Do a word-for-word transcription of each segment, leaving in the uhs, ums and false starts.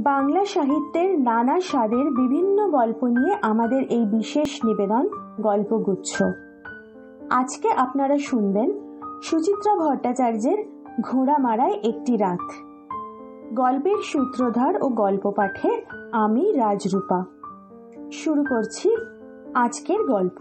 বাংলা সাহিত্যের নানা স্বাদের বিভিন্ন গল্প নিয়ে আমাদের এই বিশেষ নিবেদন গল্পগুচ্ছ। আজকে আপনারা শুনবেন সুচিত্রা ভট্টাচার্যের ঘোড়ামারায় একটি রাত। গল্পের সূত্রধর ও গল্প পাঠে আমি রাজরূপা। শুরু করছি আজকের গল্প।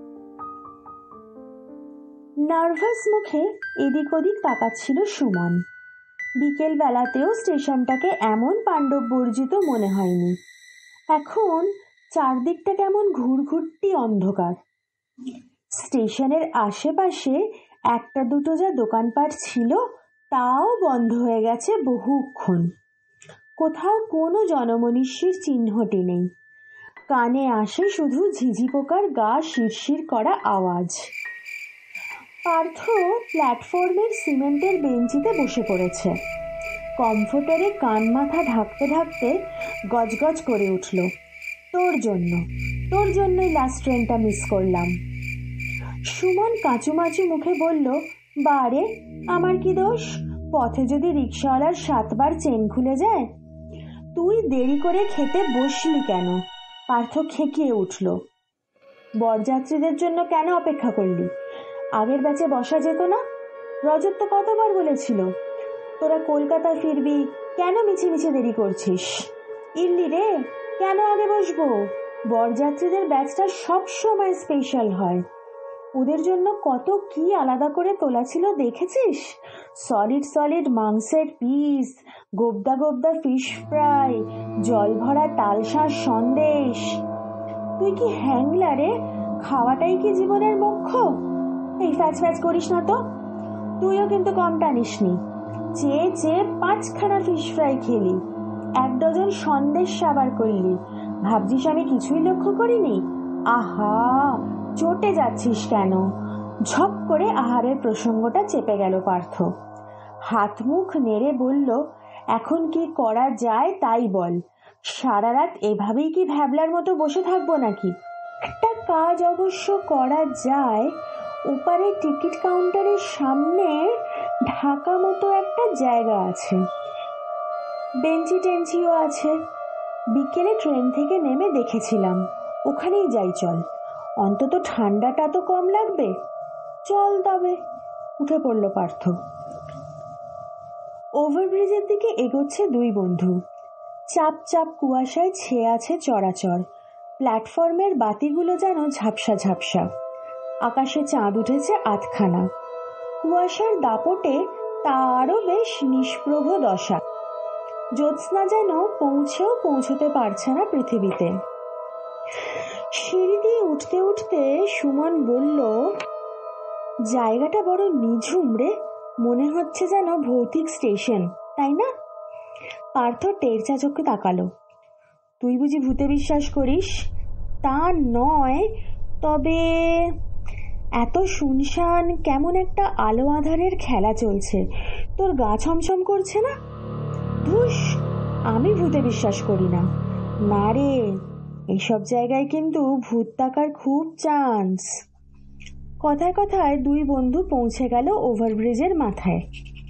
নার্ভাস মুখে এদিক ওদিক তাকাচ্ছিল সুমন। বিকেল বেলাতেও স্টেশনটাকে এমন পাণ্ডব বর্জিত মনে হয়নি। এখন চারদিকটা কেমন ঘুরঘুরটি অন্ধকার। স্টেশনের আশেপাশে একটা দুটো যা দোকানপাট ছিল তাও বন্ধ হয়ে গেছে বহুক্ষণ। কোথাও কোনো জনমনীষীর চিহ্নটি নেই। কানে আসে শুধু ঝিঝি পোকার গা শিরশির করা আওয়াজ। পার্থ প্ল্যাটফর্মের সিমেন্টের বেঞ্চিতে বসে পড়েছে। কমফোর্টারে কান মাথা ঢাকতে ঢাকতে গজগজ করে উঠল, তোর জন্য তোর জন্যই লাস্ট ট্রেনটা মিস করলাম। সুমন কাঁচুমাচু মুখে বলল, বারে আমার কি দোষ? পথে যদি রিক্সাওয়ালার সাতবার চেন খুলে যায়। তুই দেরি করে খেতে বসলি কেন? পার্থ খেকিয়ে উঠল। বরযাত্রীদের জন্য কেন অপেক্ষা করলি? আগের ব্যাচে বসা যেত না? রজত তো কতবার বলেছিল তোরা কলকাতা ফিরবি, কেন মিছে মিছে দেরি করছিস? ইল্লি রে, কেন আগে বসবো? বরযাত্রীদের ব্যাচটা সব সময় স্পেশাল হয়। ওদের জন্য কত কি আলাদা করে তোলা ছিল দেখেছিস? সলিড সলিড মাংসের পিস, গোবদা গোবদা ফিশ ফ্রাই, জল ভরা তালশাঁস সন্দেশ। তুই কি হ্যাংলা রে? খাওয়াটাই কি জীবনের মুখ্য? এই ফ্যাচ ফ্যাচ করিস না তো। তুইও কিন্তু কম টানিসনি। চেয়ে চেয়ে পাঁচখানা ফিশ ফ্রাই খেলি, এক ডজন সন্দেশ সাবার করলি। ভাবছিস আমি কিছুই লক্ষ্য করিনি? আহা, চটে যাচ্ছিস কেন? ঝপ করে আহারের প্রসঙ্গটা চেপে গেল পার্থ। হাত মুখ নেড়ে বলল, এখন কি করা যায় তাই বল। সারা রাত এভাবেই কি ভ্যাবলার মতো বসে থাকবো নাকি? একটা কাজ অবশ্য করা যায়। ওপারে টিকিট কাউন্টারের সামনে ঢাকা মতো একটা জায়গা আছে, বেঞ্চি টেঞ্চিও আছে। বিকেলে ট্রেন থেকে নেমে দেখেছিলাম, ওখানেই যাই চল। অন্তত ঠান্ডাটা তো কম লাগবে। চল তবে। উঠে পড়ল পার্থ। ওভারব্রিজের দিকে এগোচ্ছে দুই বন্ধু। চাপ চাপ কুয়াশায় ছেয়ে আছে চরাচর। প্ল্যাটফর্মের বাতিগুলো যেন ঝাপসা ঝাপসা। আকাশে চাঁদ উঠেছে আধখানা। কুয়াশার দাপটে তারও বেশ নিষ্প্রভ দশা। জ্যোৎস্না যেন পৌঁছেও পৌঁছতে পারছে না পৃথিবীতে। সিঁড়ি দিয়ে উঠতে উঠতে সুমন বলল, জায়গাটা বড় নিঝুম রে, মনে হচ্ছে যেন ভৌতিক স্টেশন, তাই না? পার্থ টেরচা চোখে তাকালো। তুই বুঝি ভূতে বিশ্বাস করিস? তা নয়, তবে এত শুনশান, কেমন একটা আলো আঁধারের খেলা চলছে। তোর গা ছমছম করছে না? ধুস, আমি ভূতে বিশ্বাস করি না। না রে, এইসব জায়গায় কিন্তু ভূত থাকার খুব চান্স। কথায় কথায় দুই বন্ধু পৌঁছে গেল ওভারব্রিজের মাথায়।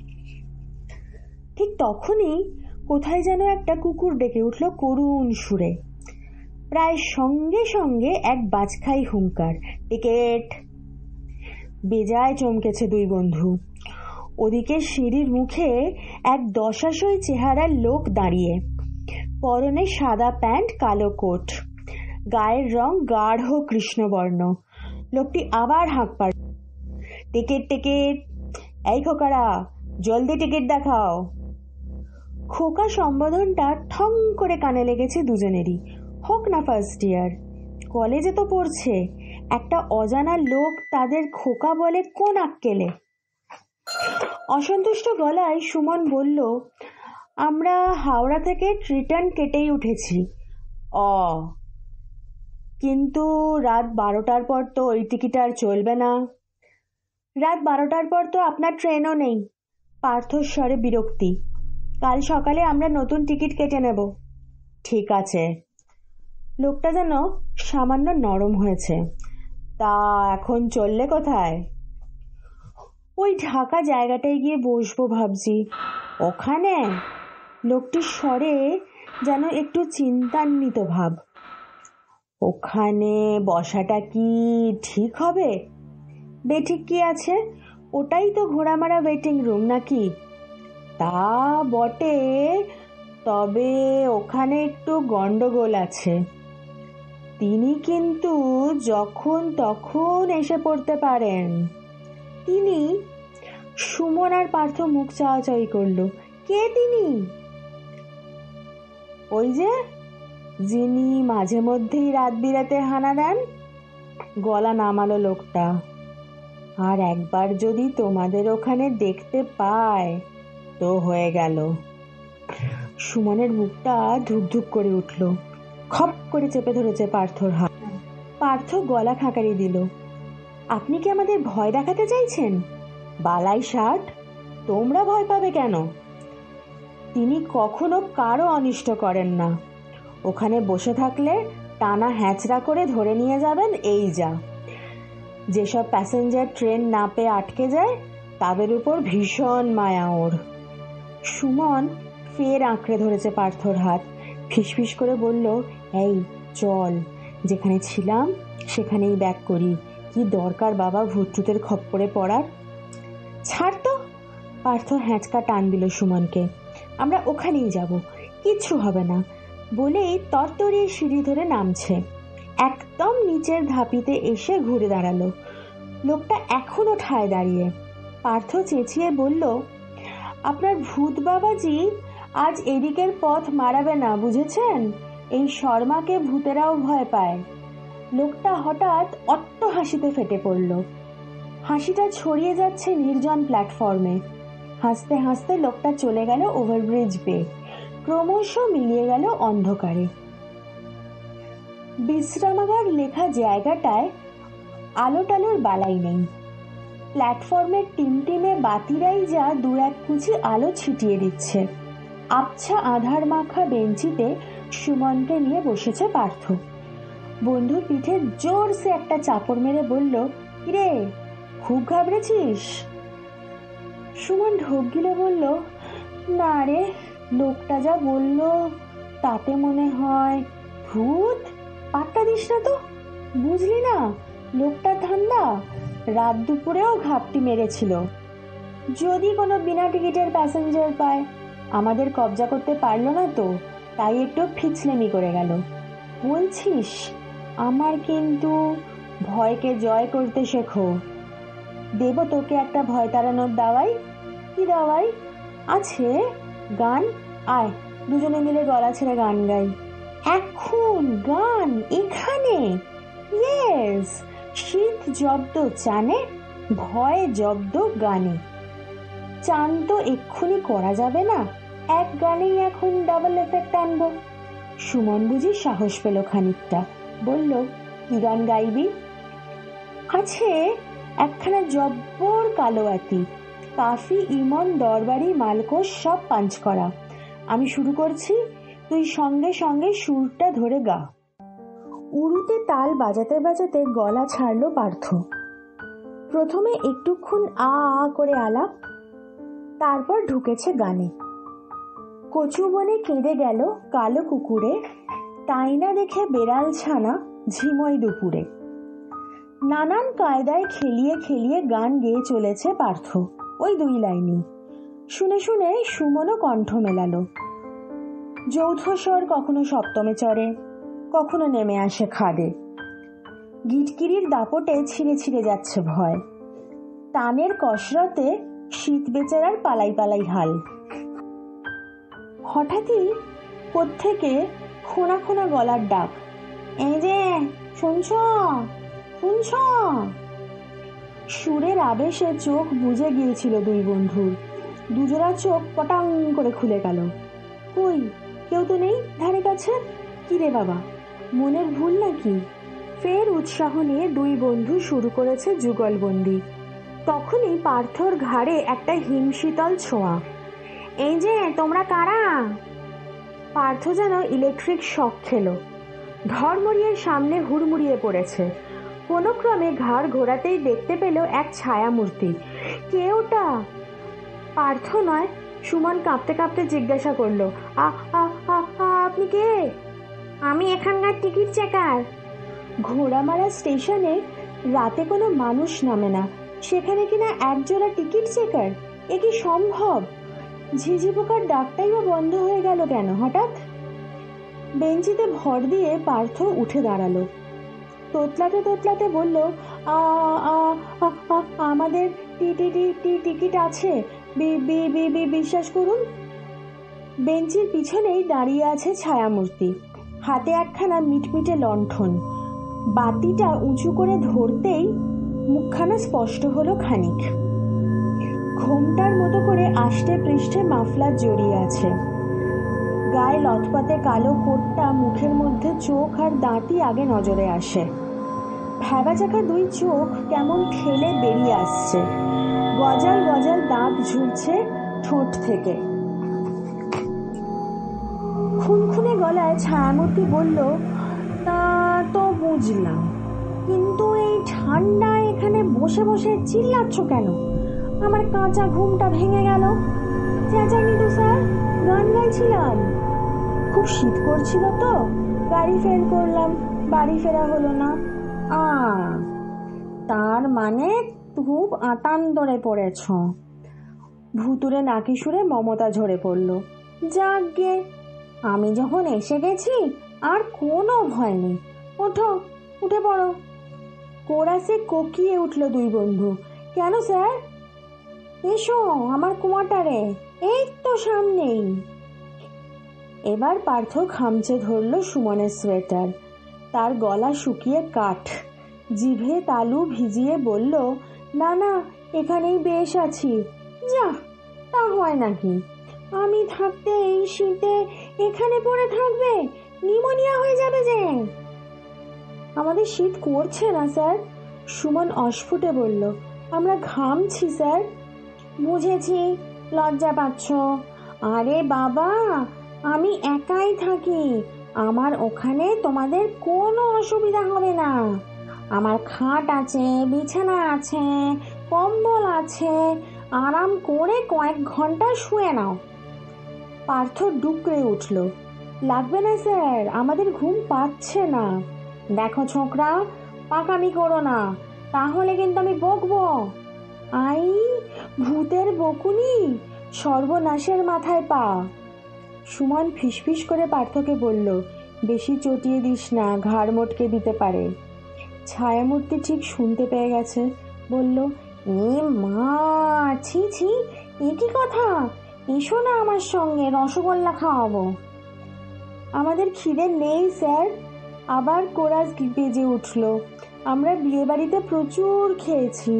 ঠিক তখনই কোথায় যেন একটা কুকুর ডেকে উঠল করুণ সুরে। প্রায় সঙ্গে সঙ্গে এক বাজখাই হুঙ্কার, টিকেট। বেজায় চমকেছে দুই বন্ধু। ওদিকে সিঁড়ির মুখে এক দশাশই চেহারার লোক দাঁড়িয়ে, পরনে সাদা প্যান্ট কালো কোট, গায়ের রং গাঢ় কৃষ্ণবর্ণ। লোকটি আবার হাঁক পাড়ল, টিকিট টিকিট, এই খোকারা জলদি টিকিট দেখাও। খোকা সম্বোধনটা ঠং করে কানে লেগেছে দুজনেরই। হোক না ফার্স্ট ইয়ার, কলেজে তো পড়ছে। একটা অজানা লোক তাদের খোকা বলে কোন আক্কেলে? অসন্তুষ্ট গলায় সুমন বলল, আমরা হাওড়া থেকে রিটার্ন কেটেই উঠেছি। অ কিন্তু রাত বারোটার পর তো ওই টিকিট আর চলবে না। রাত বারোটার পর তো আপনার ট্রেনও নেই। পার্থর স্বরে বিরক্তি। কাল সকালে আমরা নতুন টিকিট কেটে নেব। ঠিক আছে। লোকটা যেন সামান্য নরম হয়েছে। তা এখন চললে কোথায়? ওই ঢাকা জায়গাটায় গিয়ে বসবো ভাবছি। ওখানে? লোকটির স্বরে যেন একটু চিন্তান্বিত ভাব। ওখানে বসাটা কি ঠিক হবে? বেঠিক কি আছে? ওটাই তো ঘোড়ামারা ওয়েটিং রুম নাকি? তা বটে, তবে ওখানে একটু গন্ডগোল আছে। তিনি কিন্তু যখন তখন এসে পড়তে পারেন। তিনি? সুমন আর পার্থ মুখ চাওয়াচাওয়ি করলো। কে তিনি? ওই যে, যিনি মাঝে মধ্যেই রাত বিরাতে হানা দেন। গলা নামালো লোকটা। আর একবার যদি তোমাদের ওখানে দেখতে পায় তো হয়ে গেল। সুমনের বুকটা ধুকধুক করে উঠল। খপ করে চেপে ধরেছে পার্থর হাত। পার্থ গলা খাকারি দিল। আপনি কি আমাদের ভয় দেখাতে চাইছেন? বালাই ষাট, তোমরা ভয় পাবে কেন? তিনি কখনো কারো অনিষ্ট করেন না। ওখানে বসে থাকলে টানা হ্যাঁচড়া করে ধরে নিয়ে যাবেন, এই যা। যেসব প্যাসেঞ্জার ট্রেন না পেয়ে আটকে যায় তাদের উপর ভীষণ মায়া ওর। সুমন ফের আঁকড়ে ধরেছে পার্থর হাত। ফিসফিস করে বলল, এই চল, যেখানে ছিলাম সেখানেই ব্যাক করি। কি দরকার বাবা ভূতটুতের খপ্পরে পড়ার? ছাড় তো। পার্থ হ্যাঁচকা টান দিল সুমনকে। আমরা ওখানেই যাব, কিচ্ছু হবে না বলেই তরতরিয়ে সিঁড়ি ধরে নামছে। একদম নিচের ধাপিতে এসে ঘুরে দাঁড়ালো। লোকটা এখনো ঠায় দাঁড়িয়ে। পার্থ চেঁচিয়ে বলল, আপনার ভূত বাবাজি আজ এদিকের পথ মারাবে না, বুঝেছেন? এই শর্মাকে ভূতেরাও ভয় পায়। লোকটা হঠাৎ অট্ট হাসিতে ফেটে পড়ল। হাসিটা ছড়িয়ে যাচ্ছে নির্জন প্ল্যাটফর্মে। হাসতে হাসতে লোকটা চলে গেল ওভারব্রিজ বেয়ে। ক্রমশ মিলিয়ে গেল অন্ধকারে। বিশ্রামাগার লেখা জায়গাটায় আলো টালোর বালাই নেই। প্ল্যাটফর্মের টিমটিমে বাতিরাই যা দু এক কুচি আলো ছিটিয়ে দিচ্ছে। আবছা আধার মাখা বেঞ্চিতে সুমনকে নিয়ে বসেছে পার্থ। বন্ধুর পিঠে জোরসে একটা চাপড় মেরে বলল, কিরে, খুব ঘাবড়েছিস? সুমন ঢোক গিলে বলল, না রে, লোকটা যা বলল তাতে মনে হয় ভূত। পাত্তা দিস না তো, বুঝলি না লোকটার ধান্দা। রাত দুপুরেও ঘাপটি মেরেছিল। যদি কোনো বিনা টিকিটের প্যাসেঞ্জার পায়। আমাদের কবজা করতে পারলো না তো, তাই একটু ফিচলেমি করে গেল। বলছিস, আমার কিন্তু ভয়কে জয় করতে শেখো। দেব তোকে একটা ভয় তাড়ানোর দাওয়াই। কি দাওয়াই? আছে, গান। আয়, দুজনে মিলে গলা ছেড়ে গান গাই। এখন গান এখানে? ইয়েস, শীত জব্দ চানে, ভয় জব্দ গানে। চান তো এক্ষুনি করা যাবে না, এক গানেই এখন ডাবল এফেক্ট আনবো। সুমন বুঝি সাহস পেল খানিকটা। বলল, কি গান গাইবি? আছে একখানা জব্বর কালোয়াতি, কাফি, ইমন, দরবারি, মালকোষ সব পাঞ্চ করা। আমি শুরু করছি, তুই সঙ্গে সঙ্গে সুরটা ধরে গা। উড়ুতে তাল বাজাতে বাজাতে গলা ছাড়লো পার্থ। প্রথমে একটুক্ষণ আ আ করে আলাপ, তারপর ঢুকেছে গানে। কচু বনে কেঁদে গেল কালো কুকুরে, তাই না দেখে বেড়াল ছানা ঝিময় দুপুরে। নানান কায়দায় খেলিয়ে খেলিয়ে গান গেয়ে চলেছে পার্থ, ওই দুই লাইনই। শুনে শুনে সুমনও কণ্ঠ মেলালো। যৌথ স্বর কখনো সপ্তমে চড়ে, কখনো নেমে আসে খাদে। গিটকিরির দাপটে ছিঁড়ে ছিঁড়ে যাচ্ছে ভয়। টানের কসরতে শীত বেচারার পালাই পালাই হাল। হঠাৎই কোত্থেকে খোনা খোনা গলার ডাক, এই যে শুনছ শুনছ? সুরের আবেশে চোখ বুজে গিয়েছিল দুই বন্ধুর। দুজোড়া চোখ পটাং করে খুলে গেল। কই, কেউ তো নেই ধারে কাছে। কিরে বাবা, মনের ভুল নাকি? ফের উৎসাহ নিয়ে দুই বন্ধু শুরু করেছে যুগলবন্দি। তখনই পার্থর ঘাড়ে একটা হিমশীতল ছোঁয়া। এই যে তোমরা কারা? পার্থ যেন ইলেকট্রিক শক খেলো। ধর্মরিয়ে সামনে হুড়মুড়িয়ে পড়েছে। কোনো ক্রমে ঘাড় ঘোরাতেই দেখতে পেল এক ছায়ামূর্তি। কে ওটা? পার্থ নয়, সুমন কাঁপতে কাঁপতে জিজ্ঞাসা করলো, আ আপনি কে? আমি এখানকার টিকিট চেকার। ঘোড়ামারা স্টেশনে রাতে কোনো মানুষ নামে না, সেখানে কিনা একজোড়া টিকিট চেকার? এ কি সম্ভব? ঝিঝি পোকার ডাকটাই বা বন্ধ হয়ে গেল কেন হঠাৎ? বেঞ্চিতে ভর দিয়ে পার্থ উঠে দাঁড়ালো। তোতলাতে তোতলাতে বলল, আ আ আমাদের টিকিট আছে, বিশ্বাস করুন। বেঞ্চির পিছনেই দাঁড়িয়ে আছে ছায়ামূর্তি, হাতে একখানা মিটমিটে লণ্ঠন। বাতিটা উঁচু করে ধরতেই মুখখানা স্পষ্ট হলো খানিক। ঘোমটার মতো করে আষ্টে পৃষ্ঠে মাফলার জড়িয়ে আছে, গায়ে লথপাতে কালো কোটটা, মুখের মধ্যে চোখ আর দাঁতই আগে নজরে আসে। ভেবা চাকা দুই চোখ কেমন ঠেলে বেরিয়ে আসছে, গজাল গজাল দাঁত ঝুলছে ঠোঁট থেকে। খুনখুনে গলায় ছায়ামূর্তি বলল, তা তো বুঝলাম, কিন্তু এই ঠান্ডায় এখানে বসে বসে চিল্লাচ্ছ কেন? আমার কাঁচা ঘুমটা ভেঙে গেল। চেঁচাইনি তো স্যার, গান গাইছিলাম। খুব শীত করছিল তো গাড়ি ফেল করলাম, বাড়ি ফেরা হলো না। আ তার মানে খুব আতান্তরে পড়েছ। ভুতুরে নাকি সুরে মমতা ঝরে পড়ল। যাকগে, আমি যখন এসে গেছি আর কোনো ভয় নেই। ওঠো, উঠে পড়ো। কোরাসে কোকিয়ে উঠল দুই বন্ধু। কেন স্যার? এসো আমার কোয়ার্টারে, এই তো সামনেই। এবার পার্থ খামচে ধরল সুমনের সোয়েটার। তার গলা শুকিয়ে কাঠ, জিভে তালু ভিজিয়ে বলল, না না, এখানেই বেশ আছি। যা, তা হয় নাকি? আমি থাকতে এই শীতে এখানে পড়ে থাকবে? নিউমোনিয়া হয়ে যাবে যে। আমাদের শীত করছে না স্যার, সুমন অস্ফুটে বলল। আমরা ঘামছি স্যার। বুঝেছি, লজ্জা পাচ্ছ। আরে বাবা, আমি একাই থাকি, আমার ওখানে তোমাদের কোনো অসুবিধা হবে না। আমার খাট আছে, বিছানা আছে, কম্বল আছে, আরাম করে কয়েক ঘন্টা শুয়ে নাও। পার্থ ডুকরে উঠল। লাগবে না স্যার, আমাদের ঘুম পাচ্ছে না। দেখো ছোকরা, পাকামি করো না, তাহলে কিন্তু আমি বকবো। আই, ভূতের বকুনি, সর্বনাশের মাথায় পা। সুমন ফিসফিস করে পার্থকে বলল, বেশি চটিয়ে দিস না, ঘাড় মটকে দিতে পারে। ছায়ামূর্তি ঠিক শুনতে পেয়ে গেছে, বলল, এ মা, ছি ছি, এ কি কথা? এসো না আমার সঙ্গে, রসগোল্লা খাওয়াবো। আমাদের খিদে নেই স্যার। আবার কোরাস বেজে উঠল। আমরা বিয়ে বাড়িতে প্রচুর খেয়েছি।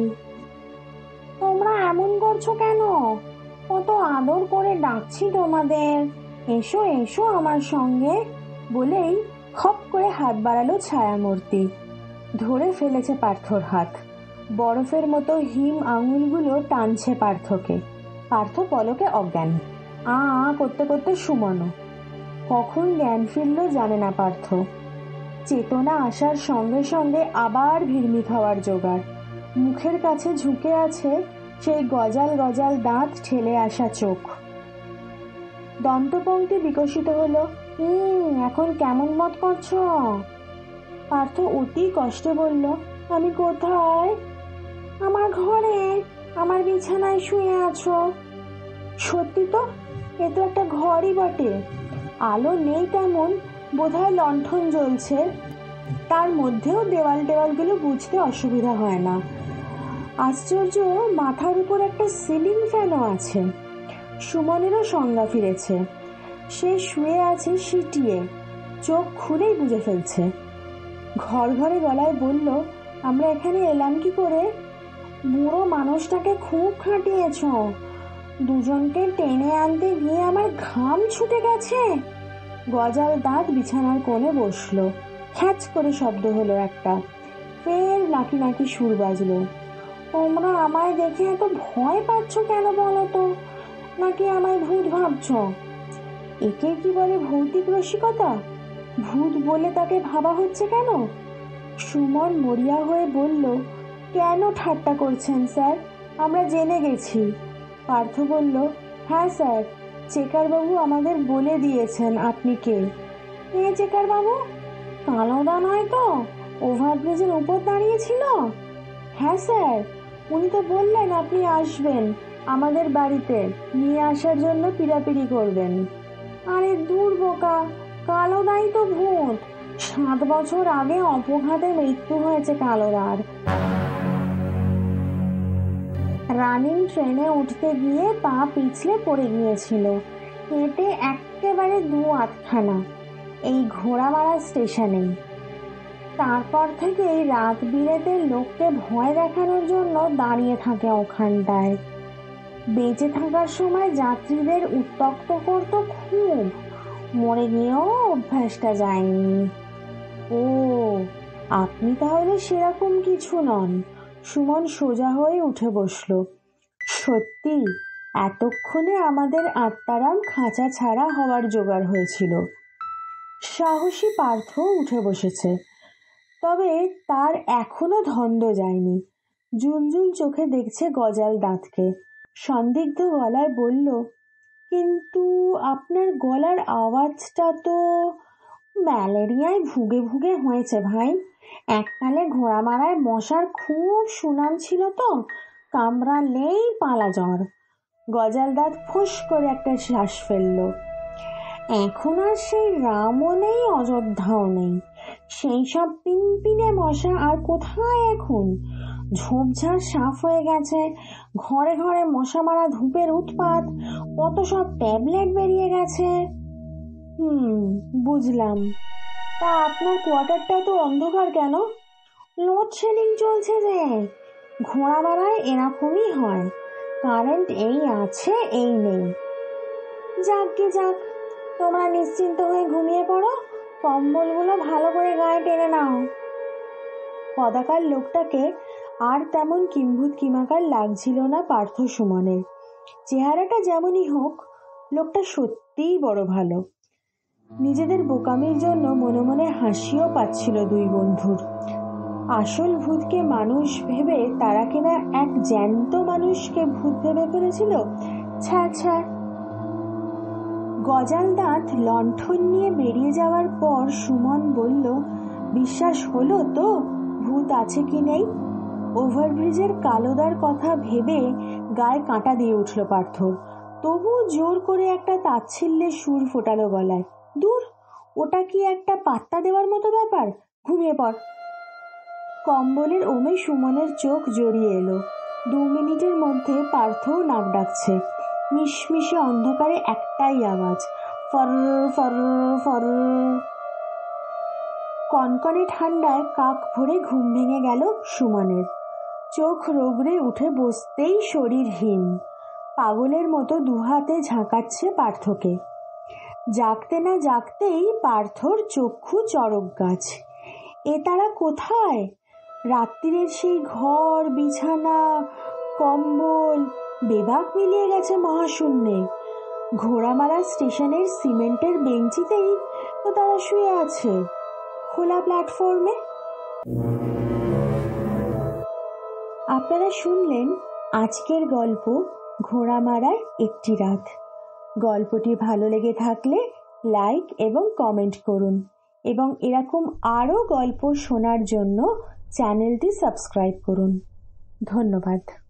তোমরা এমন করছো কেন? কত আদর করে ডাকছি তোমাদের, এসো এসো আমার সঙ্গে। বলেই খপ করে হাত বাড়ালো ছায়ামূর্তি। ধরে ফেলেছে পার্থর হাত, বরফের মতো হিম আঙুলগুলো টানছে পার্থকে। পার্থ পলকে অজ্ঞান, আ আ করতে করতে সুমনো। কখন জ্ঞান ফিরল জানে না পার্থ। চেতনা আসার সঙ্গে সঙ্গে আবার ভিড়মি খাওয়ার জোগাড়। মুখের কাছে ঝুঁকে আছে সেই গজাল গজাল দাঁত ঠেলে আসা চোখ। দন্তপংক্তি বিকশিত হলো। হুম এখন কেমন মত করছো? পার্থ অতি কষ্টে বলল, আমি কোথায়? আমার ঘরে, আমার বিছানায় শুয়ে আছো। সত্যি তো, এ তো একটা ঘরই বটে। আলো নেই তেমন, বোধহয় লণ্ঠন জ্বলছে। তার মধ্যেও দেওয়াল দেওয়ালগুলো বুঝতে অসুবিধা হয় না। আশ্চর্য, মাথার উপর একটা সিলিং ফ্যানও আছে। সুমনেরও সংজ্ঞা ফিরেছে। সে শুয়ে আছে সিটিয়ে, চোখ খুলেই বুঝে ফেলছে। ঘর ঘরে গলায় বলল, আমরা এখানে এলাম কি করে? বুড়ো মানুষটাকে খুব খাটিয়েছ, দুজনকে টেনে আনতে গিয়ে আমার ঘাম ছুটে গেছে। গজাল দাঁত বিছানার কোণে বসলো। খ্যাচ করে শব্দ হলো একটা, ফের নাকি নাকি সুর বাজলো। তোমরা আমায় দেখে এত ভয় পাচ্ছ কেন বলো তো? নাকি আমায় ভূত ভাবছ? একে কি বলে ভৌতিক রসিকতা? ভূত বলে তাকে ভাবা হচ্ছে কেন? সুমন মরিয়া হয়ে বলল, কেন ঠাট্টা করছেন স্যার? আমরা জেনে গেছি। পার্থ বলল, হ্যাঁ স্যার, চেকারবাবু আমাদের বলে দিয়েছেন আপনি কে। এ চেকার বাবু, কালোদা নয় তো? ওভারব্রিজের উপর দাঁড়িয়েছিল? হ্যাঁ স্যার, উনি তো বললেন আপনি আসবেন আমাদের বাড়িতে, নিয়ে আসার জন্য পিড়াপিড়ি করবেন। আরে দূর বোকা, কালোদাই তো ভূত। সাত বছর আগে অপঘাতে মৃত্যু হয়েছে কালোদার। রানিং ট্রেনে উঠতে গিয়ে পা পিছলে পড়ে গিয়েছিল, হেঁটে একেবারে দু আধখানা, এই ঘোড়ামারা স্টেশনেই। তারপর থেকে এই রাত বিরেতে লোককে ভয় দেখানোর জন্য দাঁড়িয়ে থাকে ওখানটায়। বেঁচে থাকার সময় যাত্রীদের উত্ত্যক্ত করতো খুব, মরে গিয়েও অভ্যাসটা যায়নি। ও, আপনি তাহলে সেরকম কিছু নন। সুমন সোজা হয়ে উঠে বসল। সত্যি, এতক্ষণে আমাদের আত্মারাম খাঁচা ছাড়া হওয়ার জোগাড় হয়েছিল। সাহসী পার্থ উঠে বসেছে, তবে তার এখনো ধন্দ যায়নি। জুলজুল চোখে দেখছে গজাল দাঁতকে। সন্দিগ্ধ গলায় বলল, কিন্তু আপনার গলার আওয়াজটা তো ম্যালেরিয়ায় ভুগে ভুগে হয়েছে ভাই। এককালে ঘোড়ামারায় মশার খুব সুনাম ছিল তো, কামড়ালেই পালা জ্বর। গজাল দাঁত ফোঁস করে একটা শ্বাস ফেলল। এখন আর সেই রামও নেই, অযোধ্যাও নেই। সেই সব পিনপিনে মশা আর কোথায় এখন? ঝোপঝাড় সাফ হয়ে গেছে, ঘরে ঘরে মশা মারা ধূপের উৎপাত, কত সব ট্যাবলেট বেরিয়ে গেছে। হুম, বুঝলাম। তা আপনার কোয়ার্টারটা তো অন্ধকার কেন? লোডশেডিং চলছে যে। ঘোড়ামারায় এরকমই হয়, কারেন্ট এই আছে এই নেই। যাক গে যাক, তোমরা নিশ্চিন্ত হয়ে ঘুমিয়ে পড়ো, কম্বলগুলো ভালো করে গায়ে টেনে নাও। পদাকার লোকটাকে আর তেমন কিম্ভূত কিমাকার লাগছিল না পার্থ সুমনের। চেহারাটা যেমনই হোক, লোকটা সত্যিই বড় ভালো। নিজেদের বোকামির জন্য মনে মনে হাসিও পাচ্ছিল দুই বন্ধুর। আসল ভূতকে মানুষ ভেবে তারা কিনা এক জ্যান্ত মানুষকে ভূত ভেবে ফেলেছিল। ছ্যা ছ্যা। গজাল দাঁত লণ্ঠন নিয়ে বেরিয়ে যাওয়ার পর সুমন বলল, বিশ্বাস হলো তো ভূত আছে কি নেই? ওভারব্রিজের কালোদার কথা ভেবে গায়ে কাঁটা দিয়ে উঠল পার্থর। তবু জোর করে একটা তাচ্ছিল্যের সুর ফোটালো গলায়, দূর, ওটা কি একটা পাত্তা দেওয়ার মতো ব্যাপার? ঘুমিয়ে পড়। কম্বলের ওমে সুমনের চোখ জড়িয়ে এলো। দু মিনিটের মধ্যে পার্থও নাক ডাকছে। মিশমিশে অন্ধকারে একটাই আওয়াজ, ফর ফর ফর। কনকনে ঠান্ডায় কাক ভরে ঘুম ভেঙে গেল সুমনের। চোখ রোগড়ে উঠে বসতেই শরীর হিম। পাগলের মতো দুহাতে ঝাঁকাচ্ছে পার্থকে। জাগতে না জাগতেই পার্থর চক্ষু চড়ক গাছ। এ তারা কোথায়? রাত্রিরের সেই ঘর, বিছানা, কম্বল বেবাক মিলিয়ে গেছে মহাশূন্যে। ঘোড়ামারা স্টেশনের সিমেন্টের বেঞ্চিতেই তো তারা শুয়ে আছে, খোলা প্ল্যাটফর্মে। আপনারা শুনলেন আজকের গল্প ঘোড়ামারার একটি রাত। গল্পটি ভালো লেগে থাকলে লাইক এবং কমেন্ট করুন, এবং এরকম আরও গল্প শোনার জন্য চ্যানেলটি সাবস্ক্রাইব করুন। ধন্যবাদ।